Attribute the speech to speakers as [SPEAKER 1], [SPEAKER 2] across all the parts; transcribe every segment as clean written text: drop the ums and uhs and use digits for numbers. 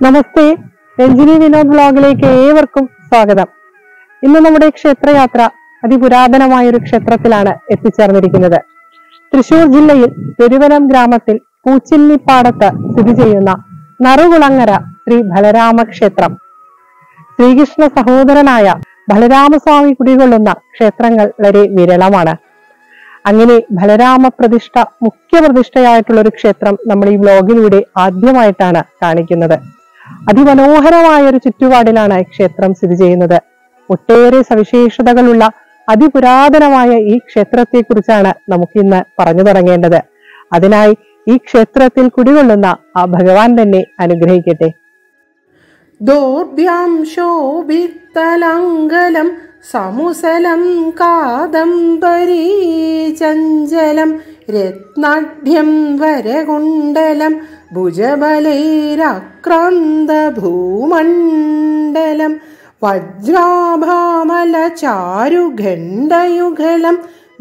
[SPEAKER 1] നമസ്തേ, രഞ്ജിനി വിനോദ് വ്ലോഗിലേക്ക് ഏവർക്കും സ്വാഗതം. ഇന്ന് നമ്മുടെ ക്ഷേത്രയാത്ര അതിപുരാതനമായ ഒരു ക്ഷേത്രത്തിലാണ് എത്തിച്ചേർന്നിരിക്കുന്നത്. തൃശൂർ ജില്ലയിൽ പെരുവനം ഗ്രാമത്തിൽ പൂച്ചിന്നിപ്പാടത്ത് സ്ഥിതി ചെയ്യുന്ന നറുകുളങ്ങര ശ്രീ ബലരാമ ക്ഷേത്രം. ശ്രീകൃഷ്ണ സഹോദരനായ ബലരാമസ്വാമി കുടികൊള്ളുന്ന ക്ഷേത്രങ്ങൾ വളരെ വിരളമാണ്. അങ്ങനെ ബലരാമ പ്രതിഷ്ഠ മുഖ്യപ്രതിഷ്ഠയായിട്ടുള്ള ഒരു ക്ഷേത്രം നമ്മൾ ഈ വ്ലോഗിലൂടെ ആദ്യമായിട്ടാണ് കാണിക്കുന്നത്. അതിമനോഹരമായ ഒരു ചുറ്റുപാടിലാണ് ക്ഷേത്രം സ്ഥിതി ചെയ്യുന്നത്. ഒട്ടേറെ സവിശേഷതകളുള്ള അതിപുരാതനമായ ഈ ക്ഷേത്രത്തെ കുറിച്ചാണ് നമുക്കിന്ന് പറഞ്ഞു തുടങ്ങേണ്ടത്. അതിനായി ഈ ക്ഷേത്രത്തിൽ കുടികൊള്ളുന്ന ആ ഭഗവാൻ തന്നെ അനുഗ്രഹിക്കട്ടെ.
[SPEAKER 2] ദോർഭ്യാം ശോഭിത്തലങ്കലം സമുസലം കാദംബരീ ചഞ്ചലം രത്നാഢ്യം വരകുണ്ടലം ഭുജബലൈരാക്രാന്ത ഭൂമണ്ഡലം വജ്രാഭാമല ചാരുഖണ്ഡയുഗളം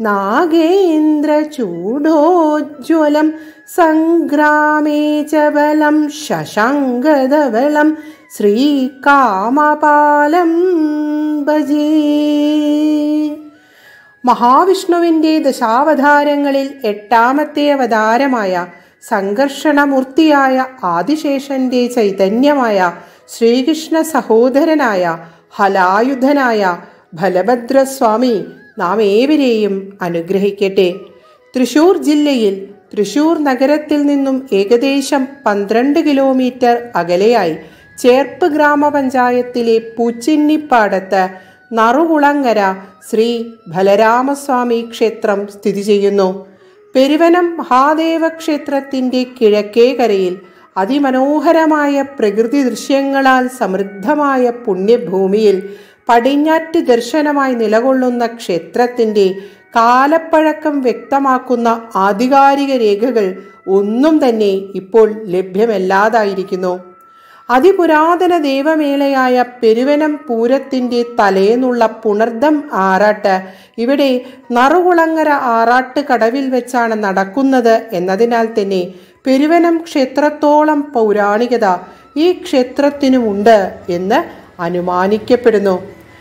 [SPEAKER 2] നാഗേന്ദ്രചൂഡോജ്വലം സംഗ്രാമേ ച ബലം ശശാങ്കധവളം ശ്രീകാമപാലം ഭജേ. മഹാവിഷ്ണുവിൻ്റെ ദശാവതാരങ്ങളിൽ എട്ടാമത്തെ അവതാരമായ സംഘർഷണമൂർത്തിയായ ആദിശേഷന്റെ ചൈതന്യമായ ശ്രീകൃഷ്ണ സഹോദരനായ ഹലായുധനായ ബലഭദ്രസ്വാമി നാം ഏവരെയും അനുഗ്രഹിക്കട്ടെ. തൃശൂർ ജില്ലയിൽ തൃശൂർ നഗരത്തിൽ നിന്നും ഏകദേശം 12 കിലോമീറ്റർ അകലെയായി ചേർപ്പ് ഗ്രാമപഞ്ചായത്തിലെ പൂച്ചിന്നിപ്പാടത്ത് നറുകുളങ്ങര ശ്രീ ബലരാമസ്വാമി ക്ഷേത്രം സ്ഥിതി ചെയ്യുന്നു. പെരുവനം മഹാദേവ ക്ഷേത്രത്തിൻ്റെ കിഴക്കേ കരയിൽ അതിമനോഹരമായ പ്രകൃതി ദൃശ്യങ്ങളാൽ സമൃദ്ധമായ പുണ്യഭൂമിയിൽ പടിഞ്ഞാറ്റ് ദർശനമായി നിലകൊള്ളുന്ന ക്ഷേത്രത്തിൻ്റെ കാലപ്പഴക്കം വ്യക്തമാക്കുന്ന ആധികാരിക രേഖകൾ ഒന്നും തന്നെ ഇപ്പോൾ ലഭ്യമല്ലാതായിരിക്കുന്നു. അതിപുരാതന ദേവമേളയായ പെരുവനം പൂരത്തിൻ്റെ തലേന്നുള്ള പുണർദം ആറാട്ട് ഇവിടെ നറുകുളങ്ങര ആറാട്ട് കടവിൽ വെച്ചാണ് നടക്കുന്നത് എന്നതിനാൽ തന്നെ പെരുവനം ക്ഷേത്രത്തോളം പൗരാണികത ഈ ക്ഷേത്രത്തിനുമുണ്ട് എന്ന് അനുമാനിക്കപ്പെടുന്നു.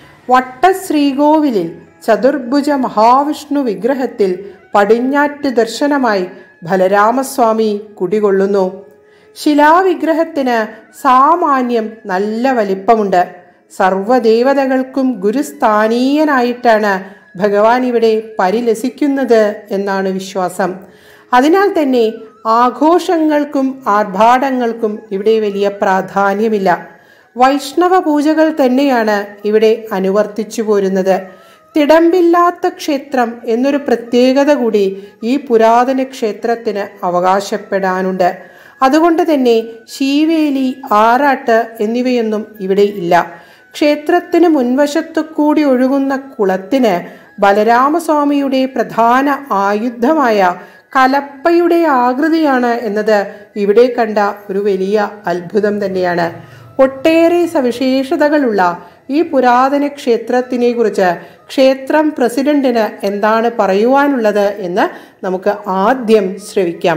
[SPEAKER 2] വട്ടശ്രീകോവിലിൽ ചതുർഭുജ മഹാവിഷ്ണു വിഗ്രഹത്തിൽ പടിഞ്ഞാറ്റ് ദർശനമായി ബലരാമസ്വാമി കുടികൊള്ളുന്നു. ശിലാവിഗ്രഹത്തിന് സാമാന്യം നല്ല വലിപ്പമുണ്ട്. സർവദേവതകൾക്കും ഗുരുസ്ഥാനീയനായിട്ടാണ് ഭഗവാൻ ഇവിടെ പരിലസിക്കുന്നത് എന്നാണ് വിശ്വാസം. അതിനാൽ തന്നെ ആഘോഷങ്ങൾക്കും ആർഭാടങ്ങൾക്കും ഇവിടെ വലിയ പ്രാധാന്യമില്ല. വൈഷ്ണവ പൂജകൾ തന്നെയാണ് ഇവിടെ അനുവർത്തിച്ചു പോരുന്നത്. തിടമ്പില്ലാത്ത ക്ഷേത്രം എന്നൊരു പ്രത്യേകത കൂടി ഈ പുരാതന ക്ഷേത്രത്തിന് അവകാശപ്പെടാനുണ്ട്. അതുകൊണ്ട് തന്നെ ശീവേലി, ആറാട്ട് എന്നിവയൊന്നും ഇവിടെ ഇല്ല. ക്ഷേത്രത്തിന് മുൻവശത്തു കൂടി ഒഴുകുന്ന കുളത്തിന് ബലരാമസ്വാമിയുടെ പ്രധാന ആയുധമായ കലപ്പയുടെ ആകൃതിയാണ് എന്നത് ഇവിടെ കണ്ട ഒരു വലിയ അത്ഭുതം തന്നെയാണ്. ഒട്ടേറെ സവിശേഷതകളുള്ള ഈ പുരാതന ക്ഷേത്രത്തിനെ കുറിച്ച് ക്ഷേത്രം പ്രസിഡന്റിന് എന്താണ് പറയുവാനുള്ളത് എന്ന് നമുക്ക് ആദ്യം ശ്രവിക്കാം.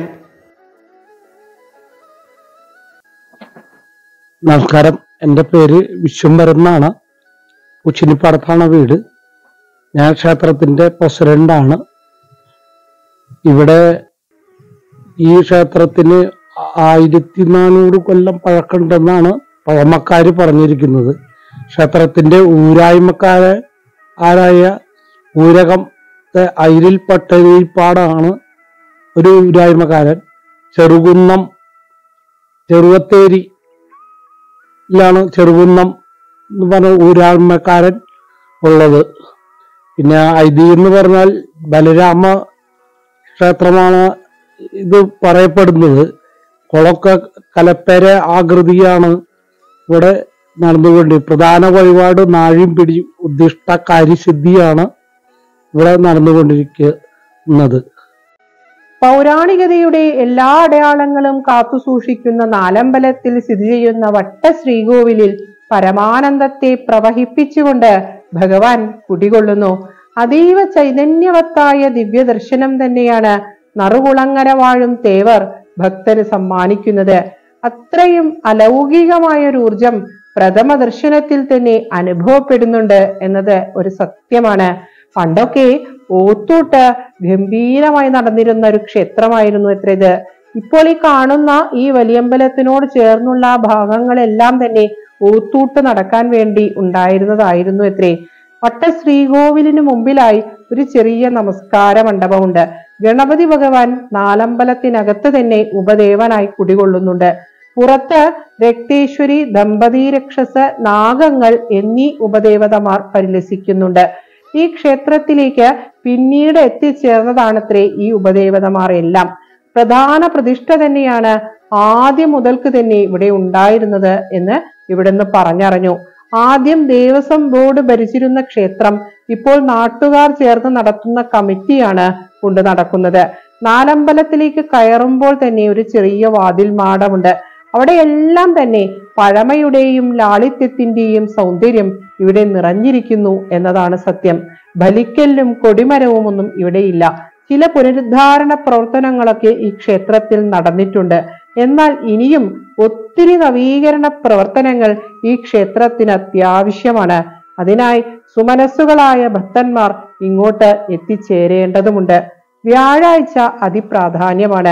[SPEAKER 3] നമസ്കാരം, എൻ്റെ പേര് വിശ്വംഭരൻ എന്നാണ്. പൂച്ചിന്നിപ്പാടത്താണ് വീട്. ഞാൻ ക്ഷേത്രത്തിൻ്റെ പ്രസിഡന്റാണ്. ഇവിടെ ഈ ക്ഷേത്രത്തിന് 1400 കൊല്ലം പഴക്കമുണ്ടെന്നാണ് പഴമക്കാർ പറഞ്ഞിരിക്കുന്നത്. ക്ഷേത്രത്തിൻ്റെ ആരായ ഊരകം അയിരിൽ പട്ടരിപ്പാടാണ് ഒരു ഊരായ്മക്കാരൻ. ചെറുകുന്നം എന്ന് പറഞ്ഞ ഊരായ്മക്കാരൻ ഉള്ളത്. പിന്നെ ഐതിഹ്യം എന്ന് പറഞ്ഞാൽ ബലരാമ ക്ഷേത്രമാണ് ഇത് പറയപ്പെടുന്നത്. കുളമൊക്കെ കലപ്പര ആകൃതിയാണ് ഇവിടെ നടന്നുകൊണ്ട്. പ്രധാന വഴിപാട് നാഴിയും പിടിയും ഉദ്ദിഷ്ട കാര്യസിദ്ധിയാണ് ഇവിടെ നടന്നുകൊണ്ടിരിക്കുന്നത്.
[SPEAKER 1] പൗരാണികതയുടെ എല്ലാ അടയാളങ്ങളും കാത്തുസൂക്ഷിക്കുന്ന നാലമ്പലത്തിൽ സ്ഥിതി ചെയ്യുന്ന വട്ടശ്രീകോവിലിൽ പരമാനന്ദത്തെ പ്രവഹിപ്പിച്ചുകൊണ്ട് ഭഗവാൻ കുടികൊള്ളുന്നു. അതീവ ചൈതന്യവത്തായ ദിവ്യദർശനം തന്നെയാണ് നറുകുളങ്ങര വാഴും തേവർ ഭക്തന് സമ്മാനിക്കുന്നത്. അത്രയും അലൗകികമായൊരു ഊർജം പ്രഥമ ദർശനത്തിൽ തന്നെ അനുഭവപ്പെടുന്നുണ്ട് എന്നത് ഒരു സത്യമാണ്. പണ്ടൊക്കെ ഓത്തൂട്ട് ഗംഭീരമായി നടന്നിരുന്ന ഒരു ക്ഷേത്രമായിരുന്നു ഇത്. ഇപ്പോൾ ഈ കാണുന്ന ഈ വലിയമ്പലത്തിനോട് ചേർന്നുള്ള ഭാഗങ്ങളെല്ലാം തന്നെ ഓത്തൂട്ട് നടക്കാൻ വേണ്ടി ഉണ്ടായിരുന്നതായിരുന്നു എത്രേ. വട്ട ശ്രീകോവിലിന് മുമ്പിലായി ഒരു ചെറിയ നമസ്കാര മണ്ഡപമുണ്ട്. ഗണപതി ഭഗവാൻ നാലമ്പലത്തിനകത്ത് തന്നെ ഉപദേവനായി കുടികൊള്ളുന്നുണ്ട്. പുറത്ത് രക്തേശ്വരി, ദമ്പതി രക്ഷസ്, നാഗങ്ങൾ എന്നീ ഉപദേവതമാർ പരിലസിക്കുന്നുണ്ട്. ഈ ക്ഷേത്രത്തിലേക്ക് പിന്നീട് എത്തിച്ചേർന്നതാണത്രേ ഈ ഉപദേവതമാർ എല്ലാം. പ്രധാന പ്രതിഷ്ഠ തന്നെയാണ് ആദ്യം മുതൽക്ക് തന്നെ ഇവിടെ ഉണ്ടായിരുന്നത് എന്ന് ഇവിടുന്ന് പറഞ്ഞറിഞ്ഞു. ആദ്യം ദേവസ്വം ബോർഡ് ഭരിച്ചിരുന്ന ക്ഷേത്രം ഇപ്പോൾ നാട്ടുകാർ ചേർന്ന് നടത്തുന്ന കമ്മിറ്റിയാണ് കൊണ്ട് നടക്കുന്നത്. നാലമ്പലത്തിലേക്ക് കയറുമ്പോൾ തന്നെ ഒരു ചെറിയ വാതിൽ മാടമുണ്ട്. അവിടെയെല്ലാം തന്നെ പഴമയുടെയും ലാളിത്യത്തിന്റെയും സൗന്ദര്യം ഇവിടെ നിറഞ്ഞിരിക്കുന്നു എന്നതാണ് സത്യം. ബലിക്കല്ലും കൊടിമരവും ഒന്നും ഇവിടെയില്ല. ചില പുനരുദ്ധാരണ പ്രവർത്തനങ്ങളൊക്കെ ഈ ക്ഷേത്രത്തിൽ നടന്നിട്ടുണ്ട്. എന്നാൽ ഇനിയും ഒത്തിരി നവീകരണ പ്രവർത്തനങ്ങൾ ഈ ക്ഷേത്രത്തിന് അത്യാവശ്യമാണ്. അതിനായി സുമനസ്സുകളായ ഭക്തന്മാർ ഇങ്ങോട്ട് എത്തിച്ചേരേണ്ടതുണ്ട്. വ്യാഴാഴ്ച അതിപ്രാധാന്യമാണ്.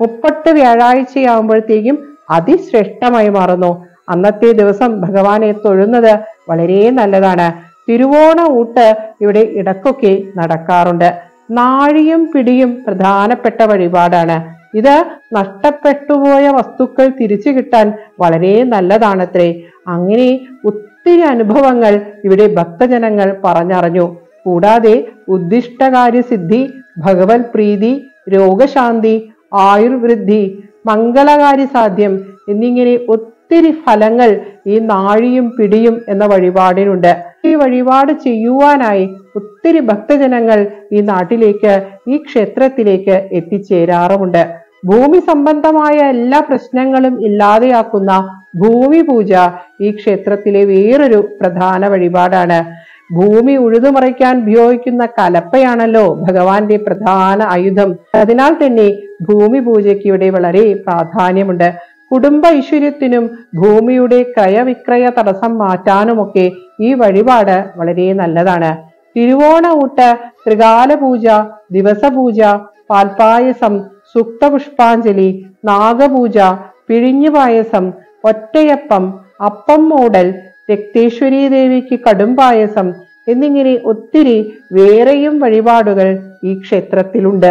[SPEAKER 1] 30 വ്യാഴാഴ്ചയാകുമ്പോഴത്തേക്കും അതിശ്രേഷ്ഠമായി മാറുന്നു. അന്നത്തെ ദിവസം ഭഗവാനെ തൊഴുന്നത് വളരെ നല്ലതാണ്. തിരുവോണ ഊട്ട് ഇവിടെ ഇടക്കൊക്കെ നടക്കാറുണ്ട്. നാഴിയും പിടിയും പ്രധാനപ്പെട്ട വഴിപാടാണ്. ഇത് നഷ്ടപ്പെട്ടുപോയ വസ്തുക്കൾ തിരിച്ചു കിട്ടാൻ വളരെ നല്ലതാണത്രേ. അങ്ങനെ ഒത്തിരി അനുഭവങ്ങൾ ഇവിടെ ഭക്തജനങ്ങൾ പറഞ്ഞറിഞ്ഞു. കൂടാതെ ഉദ്ദിഷ്ടകാര്യ സിദ്ധി, ഭഗവത് പ്രീതി, രോഗശാന്തി, ആയുർവൃദ്ധി, മംഗളകാര്യ സാധ്യം എന്നിങ്ങനെ ഒത്തിരി ഫലങ്ങൾ ഈ നാഴിയും പിടിയും എന്ന വഴിപാടിനുണ്ട്. ഈ വഴിപാട് ചെയ്യുവാനായി ഒത്തിരി ഭക്തജനങ്ങൾ ഈ നാട്ടിലേക്ക്, ഈ ക്ഷേത്രത്തിലേക്ക് എത്തിച്ചേരാറുമുണ്ട്. ഭൂമി സംബന്ധമായ എല്ലാ പ്രശ്നങ്ങളും ഇല്ലാതെയാക്കുന്ന ഭൂമി പൂജ ഈ ക്ഷേത്രത്തിലെ വേറൊരു പ്രധാന വഴിപാടാണ്. ഭൂമി ഉഴുതുമറിക്കാൻ ഉപയോഗിക്കുന്ന കലപ്പയാണല്ലോ ഭഗവാന്റെ പ്രധാന ആയുധം. അതിനാൽ തന്നെ ഭൂമി പൂജയ്ക്ക് ഇവിടെ വളരെ പ്രാധാന്യമുണ്ട്. കുടുംബ ഐശ്വര്യത്തിനും ഭൂമിയുടെ ക്രയവിക്രയ തടസ്സം മാറ്റാനുമൊക്കെ ഈ വഴിപാട് വളരെ നല്ലതാണ്. തിരുവോണ ഊട്ട്, ത്രികാല പൂജ, ദിവസപൂജ, പാൽപായസം, സുക്തപുഷ്പാഞ്ജലി, നാഗപൂജ, പിഴിഞ്ഞു പായസം, ഒറ്റയപ്പം, അപ്പം മൂടൽ, രക്തേശ്വരി ദേവിക്ക് കടും പായസം എന്നിങ്ങനെ ഒത്തിരി വേറെയും വഴിപാടുകൾ ഈ ക്ഷേത്രത്തിലുണ്ട്.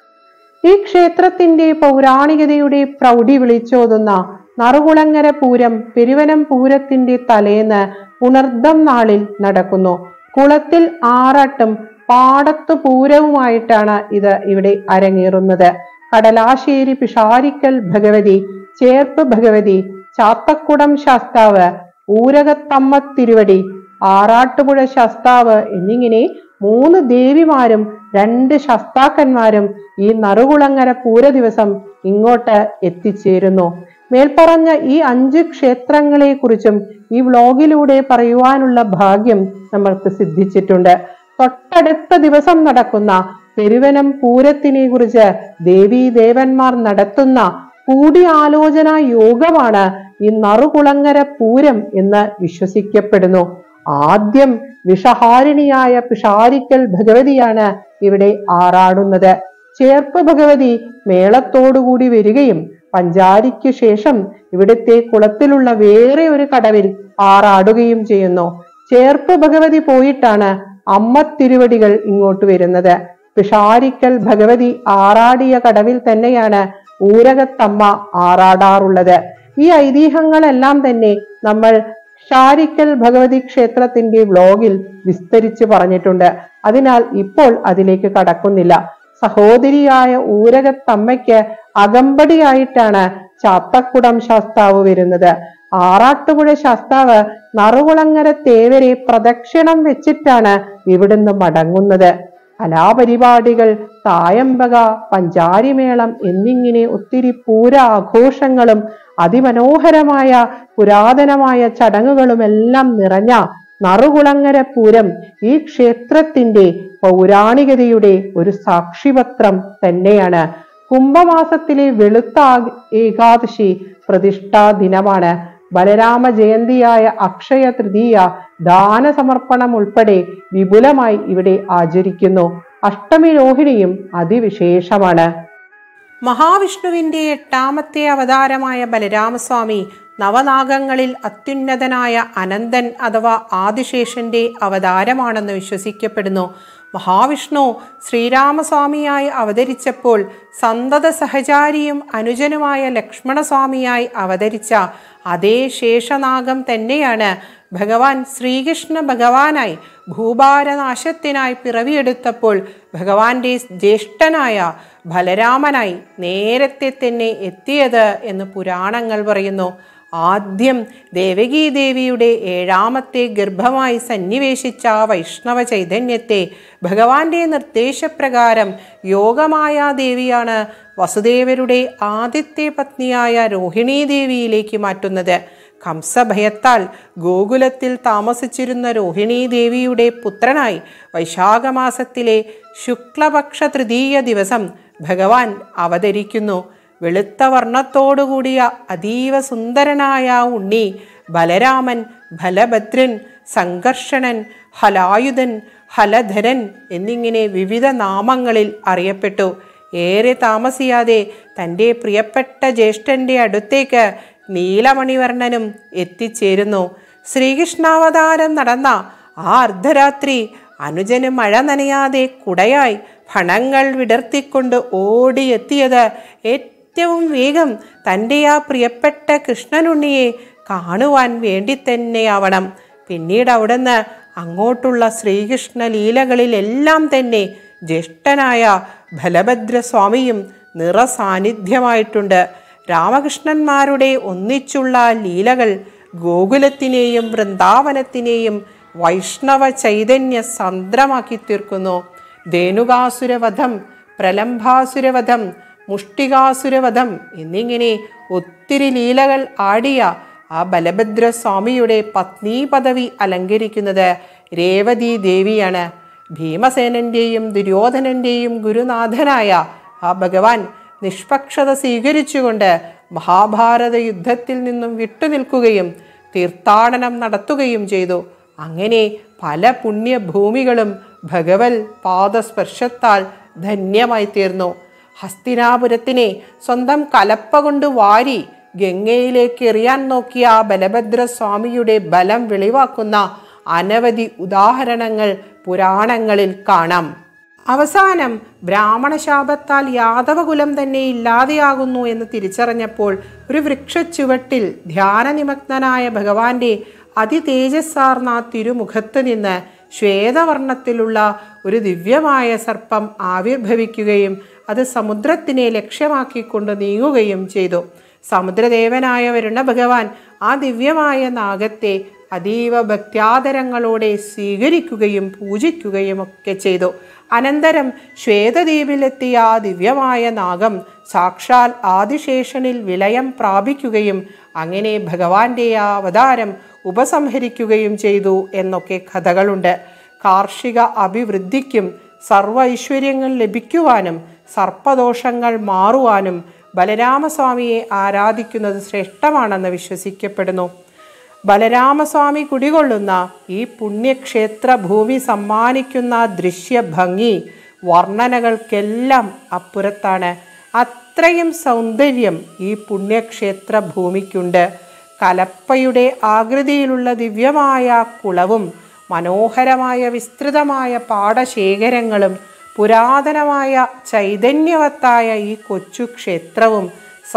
[SPEAKER 1] ഈ ക്ഷേത്രത്തിന്റെ പൗരാണികതയുടെ പ്രൗഢി വിളിച്ചോതുന്ന നറുകുളങ്ങര പൂരം പെരുവനം പൂരത്തിന്റെ തലേന്ന് പുണർദം നാളിൽ നടക്കുന്നു. കുളത്തിൽ ആറാട്ടും പാടത്തു പൂരവുമായിട്ടാണ് ഇത് ഇവിടെ അരങ്ങേറുന്നത്. കടലാശ്ശേരി പിഷാരിക്കൽ ഭഗവതി, ചേർപ്പ് ഭഗവതി, ചാത്തക്കുടം ശാസ്താവ്, ഊരകത്തമ്മ തിരുവടി, ആറാട്ടുപുഴ ശാസ്താവ് എന്നിങ്ങനെ 3 ദേവിമാരും 2 ശാസ്താക്കന്മാരും ഈ നറുകുളങ്ങര പൂര ദിവസം ഇങ്ങോട്ട് എത്തിച്ചേരുന്നു. മേൽപ്പറഞ്ഞ ഈ 5 ക്ഷേത്രങ്ങളെ കുറിച്ചും ഈ വ്ലോഗിലൂടെ പറയുവാനുള്ള ഭാഗ്യം നമ്മൾക്ക് സിദ്ധിച്ചിട്ടുണ്ട്. തൊട്ടടുത്ത ദിവസം നടക്കുന്ന പെരുവനം പൂരത്തിനെ കുറിച്ച് ദേവീ ദേവന്മാർ നടത്തുന്ന കൂടിയാലോചന യോഗമാണ് ഈ നറുകുളങ്ങര പൂരം എന്ന് വിശ്വസിക്കപ്പെടുന്നു. ആദ്യം വിഷഹാരിണിയായ പിഷാരിക്കൽ ഭഗവതിയാണ് ഇവിടെ ആറാടുന്നത്. ചേർപ്പ് ഭഗവതി മേളത്തോടുകൂടി വരികയും പഞ്ചാരിക്ക് ശേഷം ഇവിടുത്തെ കുളത്തിലുള്ള വേറെ ഒരു കടവിൽ ആറാടുകയും ചെയ്യുന്നു. ചേർപ്പ് ഭഗവതി പോയിട്ടാണ് അമ്മ തിരുവടികൾ ഇങ്ങോട്ട് വരുന്നത്. പിഷാരിക്കൽ ഭഗവതി ആറാടിയ കടവിൽ തന്നെയാണ് ഊരകത്തമ്മ ആറാടാറുള്ളത്. ഈ ഐതിഹ്യങ്ങളെല്ലാം തന്നെ നമ്മൾ ഷാരിക്കൽ ഭഗവതി ക്ഷേത്രത്തിന്റെ വ്ലോഗിൽ വിസ്തരിച്ച് പറഞ്ഞിട്ടുണ്ട്. അതിനാൽ ഇപ്പോൾ അതിലേക്ക് കടക്കുന്നില്ല. സഹോദരിയായ ഊരകത്തമ്മയ്ക്ക് അകമ്പടിയായിട്ടാണ് ചാത്തക്കുടം ശാസ്താവ് വരുന്നത്. ആറാട്ടുപുഴ ശാസ്താവ് നറുകുളങ്ങര തേവരെ പ്രദക്ഷിണം വെച്ചിട്ടാണ് ഇവിടുന്ന് മടങ്ങുന്നത്. കലാപരിപാടികൾ, തായമ്പക, പഞ്ചാരിമേളം എന്നിങ്ങനെ ഒത്തിരി പൂര ആഘോഷങ്ങളും അതിമനോഹരമായ പുരാതനമായ ചടങ്ങുകളുമെല്ലാം നിറഞ്ഞ നറുകുളങ്ങര പൂരം ഈ ക്ഷേത്രത്തിന്റെ പൗരാണികതയുടെ ഒരു സാക്ഷിപത്രം തന്നെയാണ്. കുംഭമാസത്തിലെ വെളുത്ത ഏകാദശി പ്രതിഷ്ഠാ ദിനമാണ്. ബലരാമ ജയന്തിയായ അക്ഷയ തൃതീയ ദാനസമർപ്പണം ഉൾപ്പെടെ വിപുലമായി ഇവിടെ ആചരിക്കുന്നു. അഷ്ടമി രോഹിണിയും അതിവിശേഷമാണ്.
[SPEAKER 2] മഹാവിഷ്ണുവിന്റെ 8ാമത്തെ അവതാരമായ ബലരാമസ്വാമി നവനാഗങ്ങളിൽ അത്യുന്നതനായ അനന്തൻ അഥവാ ആദിശേഷന്റെ അവതാരമാണെന്ന് വിശ്വസിക്കപ്പെടുന്നു. മഹാവിഷ്ണു ശ്രീരാമസ്വാമിയായി അവതരിച്ചപ്പോൾ സന്തത സഹചാരിയും അനുജനുമായ ലക്ഷ്മണസ്വാമിയായി അവതരിച്ച അതേ ശേഷനാഗം തന്നെയാണ് ഭഗവാൻ ശ്രീകൃഷ്ണ ഭഗവാനായി ഭൂഭാരനാശത്തിനായി പിറവിയെടുത്തപ്പോൾ ഭഗവാന്റെ ജ്യേഷ്ഠനായ ബലരാമനായി നേരത്തെ തന്നെ എത്തിയത് എന്ന് പുരാണങ്ങൾ പറയുന്നു. ആദ്യം ദേവകീദേവിയുടെ 7ാമത്തെ ഗർഭമായി സന്നിവേശിച്ച വൈഷ്ണവ ചൈതന്യത്തെ ഭഗവാന്റെ നിർദ്ദേശപ്രകാരം യോഗമായാദേവിയാണ് വസുദേവരുടെ ആദ്യത്തെ പത്നിയായ രോഹിണീദേവിയിലേക്ക് മാറ്റുന്നത്. കംസഭയത്താൽ ഗോകുലത്തിൽ താമസിച്ചിരുന്ന രോഹിണീദേവിയുടെ പുത്രനായി വൈശാഖമാസത്തിലെ ശുക്ലപക്ഷ തൃതീയ ദിവസം ഭഗവാൻ അവതരിക്കുന്നു. വെളുത്ത വർണ്ണത്തോടുകൂടിയ അതീവ സുന്ദരനായ ഉണ്ണി ബലരാമൻ, ബലഭദ്രൻ, സംഘർഷണൻ, ഹലായുധൻ, ഹലധരൻ എന്നിങ്ങനെ വിവിധ നാമങ്ങളിൽ അറിയപ്പെട്ടു. ഏറെ താമസിയാതെ തൻ്റെ പ്രിയപ്പെട്ട ജ്യേഷ്ഠന്റെ അടുത്തേക്ക് നീലമണിവർണ്ണനും എത്തിച്ചേരുന്നു. ശ്രീകൃഷ്ണാവതാരം നടന്ന ആ അർദ്ധരാത്രി അനുജന് മഴ നനയാതെ കുടയായി ഫണങ്ങൾ വിടർത്തിക്കൊണ്ട് ഓടിയെത്തിയത് ഏറ്റവും വേഗം തൻ്റെ ആ പ്രിയപ്പെട്ട കൃഷ്ണനുണ്ണിയെ കാണുവാൻ വേണ്ടി തന്നെയാവണം. പിന്നീട് അവിടുന്ന് അങ്ങോട്ടുള്ള ശ്രീകൃഷ്ണ ലീലകളിലെല്ലാം തന്നെ ജ്യേഷ്ഠനായ ബലഭദ്രസ്വാമിയും നിറസാന്നിധ്യമായിട്ടുണ്ട്. രാമകൃഷ്ണന്മാരുടെ ഒന്നിച്ചുള്ള ലീലകൾ ഗോകുലത്തിനെയും വൃന്ദാവനത്തിനെയും വൈഷ്ണവ ചൈതന്യ സന്ദ്രമാക്കി തീർക്കുന്നു. ധേനുകാസുരവധം, പ്രലംഭാസുരവധം, മുഷ്ടികാസുരവധം എന്നിങ്ങനെ ഒത്തിരി ലീലകൾ ആടിയ ആ ബലഭദ്രസ്വാമിയുടെ പത്നി പദവി അലങ്കരിക്കുന്നത് രേവതി ദേവിയാണ്. ഭീമസേനന്റെയും ദുര്യോധനന്റെയും ഗുരുനാഥനായ ആ ഭഗവാൻ നിഷ്പക്ഷത സ്വീകരിച്ചുകൊണ്ട് മഹാഭാരത യുദ്ധത്തിൽ നിന്നും വിട്ടുനിൽക്കുകയും തീർത്ഥാടനം നടത്തുകയും ചെയ്തു. അങ്ങനെ പല പുണ്യഭൂമികളും ഭഗവൽ പാദസ്പർശത്താൽ ധന്യമായി തീർന്നു. ഹസ്തിനാപുരത്തിനെ സ്വന്തം കലപ്പ കൊണ്ട് വാരി ഗംഗയിലേക്ക് എറിയാൻ നോക്കിയ ആ ബലഭദ്രസ്വാമിയുടെ ബലം വെളിവാക്കുന്ന അനവധി ഉദാഹരണങ്ങൾ പുരാണങ്ങളിൽ കാണാം. അവസാനം ബ്രാഹ്മണശാപത്താൽ യാദവകുലം തന്നെ ഇല്ലാതെയാകുന്നു എന്ന് തിരിച്ചറിഞ്ഞപ്പോൾ ഒരു വൃക്ഷച്ചുവട്ടിൽ ധ്യാനനിമഗ്നനായ ഭഗവാന്റെ അതിതേജസ്സാർന്ന തിരുമുഖത്ത് നിന്ന് ശ്വേതവർണ്ണത്തിലുള്ള ഒരു ദിവ്യമായ സർപ്പം ആവിർഭവിക്കുകയും അത് സമുദ്രത്തിനെ ലക്ഷ്യമാക്കിക്കൊണ്ട് നീങ്ങുകയും ചെയ്തു. സമുദ്രദേവനായ വരുണ ഭഗവാൻ ആ ദിവ്യമായ നാഗത്തെ അതീവ ഭക്ത്യാദരങ്ങളോടെ സ്വീകരിക്കുകയും പൂജിക്കുകയും ഒക്കെ ചെയ്തു. അനന്തരം ശ്വേതദ്വീപിലെത്തിയ ആ ദിവ്യമായ നാഗം സാക്ഷാൽ ആദിശേഷനിൽ വിലയം പ്രാപിക്കുകയും അങ്ങനെ ഭഗവാന്റെ ആ അവതാരം ഉപസംഹരിക്കുകയും ചെയ്തു എന്നൊക്കെ കഥകളുണ്ട്. കാർഷിക അഭിവൃദ്ധിക്കും സർവ്വ ഐശ്വര്യങ്ങൾ ലഭിക്കുവാനും സർപ്പദോഷങ്ങൾ മാറുവാനും ബലരാമസ്വാമിയെ ആരാധിക്കുന്നത് ശ്രേഷ്ഠമാണെന്ന് വിശ്വസിക്കപ്പെടുന്നു. ബലരാമസ്വാമി കുടികൊള്ളുന്ന ഈ പുണ്യക്ഷേത്ര ഭൂമി സമ്മാനിക്കുന്ന ദൃശ്യഭംഗി വർണ്ണനകൾക്കെല്ലാം അപ്പുറത്താണ്. അത്രയും സൗന്ദര്യം ഈ പുണ്യക്ഷേത്ര ഭൂമിക്കുണ്ട്. കലപ്പയുടെ ആകൃതിയിലുള്ള ദിവ്യമായ കുളവും മനോഹരമായ വിസ്തൃതമായ പാടശേഖരങ്ങളും പുരാതനമായ ചൈതന്യവത്തായ ഈ കൊച്ചു ക്ഷേത്രവും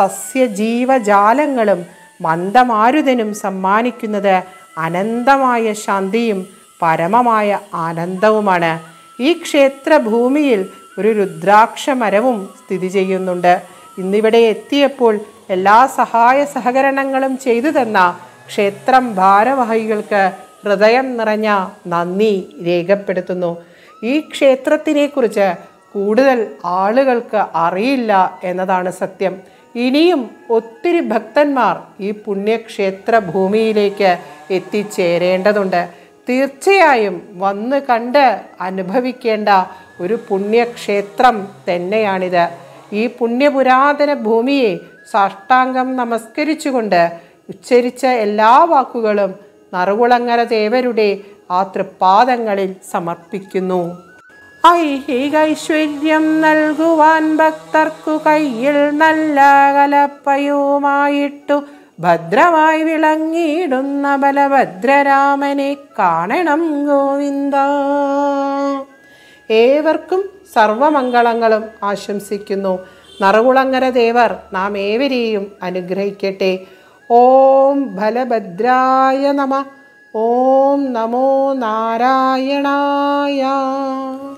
[SPEAKER 2] സസ്യജീവജാലങ്ങളും മന്ദമാരുതനും സമ്മാനിക്കുന്നത് അനന്തമായ ശാന്തിയും പരമമായ ആനന്ദവുമാണ്. ഈ ക്ഷേത്രഭൂമിയിൽ ഒരു രുദ്രാക്ഷമരവും സ്ഥിതി ചെയ്യുന്നുണ്ട്. ഇന്നിവിടെ എത്തിയപ്പോൾ എല്ലാ സഹായ സഹകരണങ്ങളും ചെയ്തു തന്ന ക്ഷേത്രം ഭാരവാഹികൾക്ക് ഹൃദയം നിറഞ്ഞ നന്ദി രേഖപ്പെടുത്തുന്നു. ഈ ക്ഷേത്രത്തിനെക്കുറിച്ച് കൂടുതൽ ആളുകൾക്ക് അറിയില്ല എന്നതാണ് സത്യം. ഇനിയും ഒത്തിരി ഭക്തന്മാർ ഈ പുണ്യക്ഷേത്ര ഭൂമിയിലേക്ക് എത്തിച്ചേരേണ്ടതുണ്ട്. തീർച്ചയായും വന്ന് കണ്ട് അനുഭവിക്കേണ്ട ഒരു പുണ്യക്ഷേത്രം തന്നെയാണിത്. ഈ പുണ്യപുരാതന ഭൂമിയെ സാഷ്ടാംഗം നമസ്കരിച്ചുകൊണ്ട് ഉച്ചരിച്ച എല്ലാ വാക്കുകളും നറുകുളങ്ങര ദേവരുടെ ആ തൃപ്പാദങ്ങളിൽ സമർപ്പിക്കുന്നു. ഐഹികൈശ്വര്യം നൽകുവാൻ ഭക്തർക്കു കയ്യിൽ നല്ല കലപ്പയുമായിട്ടു ഭദ്രമായി വിളങ്ങിയിടുന്ന ബലഭദ്രരാമനെ കാണണം ഗോവിന്ദ. ഏവർക്കും സർവമംഗളങ്ങളും ആശംസിക്കുന്നു. നറുകുളങ്ങര ദേവർ നാം ഏവരെയും അനുഗ്രഹിക്കട്ടെ. ഓം ബലഭദ്രായ നമഃ. ഓം നമോ നാരായണായ.